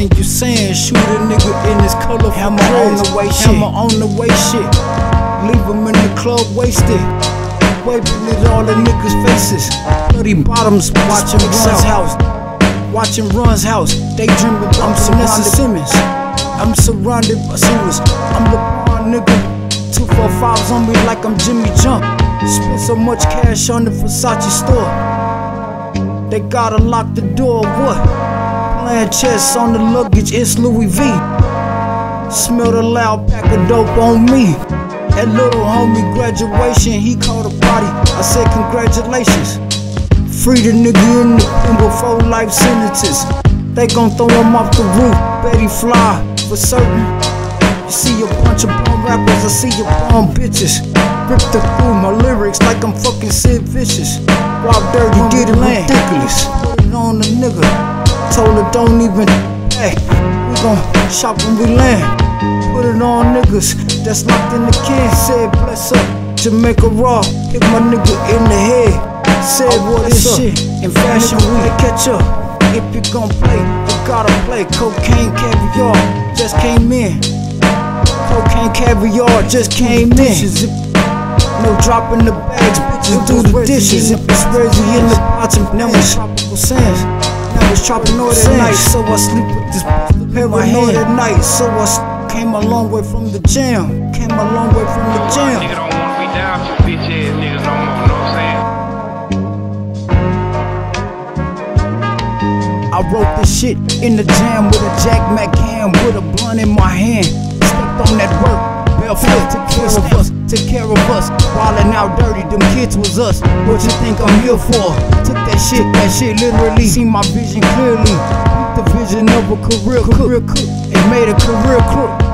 think you saying? Shoot a nigga in his colorful hammer on the way shit. Hammer on the way shit. Leave him in the club wasted. Waving at all the niggas' faces. Bloody bottoms, watching Run's house. Watching Run's house. Daydreaming about Vanessa Simmons. I'm surrounded by serious. I'm the bar nigga. 245s on me like I'm Jimmy Jump. Spent so much cash on the Versace store. They gotta lock the door, what? Playing chess on the luggage, it's Louis V. Smell the loud pack of dope on me. At little homie graduation, he called a party. I said congratulations. Free the nigga in the pen before life sentences. They gon' throw him off the roof. Betty fly for certain. You see a bunch of bum rappers, I see your bum bitches. Ripped through my lyrics like I'm fucking Sid Vicious. Rob Dirty did it ridiculous. Put it on the nigga. Told her don't even, hey, we gon' shop when we land. Put it on niggas that's locked in the can. Said bless up, Jamaica Raw. Hit my nigga in the head. Said what this shit in fashion we catch up. If you gon' play, you gotta play. Cocaine caviar just came in. Cocaine caviar just came in. No drop in the bags, bitches do the dishes. If it's Reggie in the pots and now it's tropical sands. Now it's tropical at night, so I sleep with this paranoid at night. So I came a long way from the jam. Came a long way from the jam. Nigga don't wanna be down to bitch ass niggas no more, know what I'm saying? I wrote this shit in the jam with a Jack Mac can with a blunt in my hand. Stepped on that work. Flip, took care of us, wildin' out dirty, them kids was us. What you think I'm here for? Took that shit literally. See my vision clearly. The vision of a career cook. It made a career crook.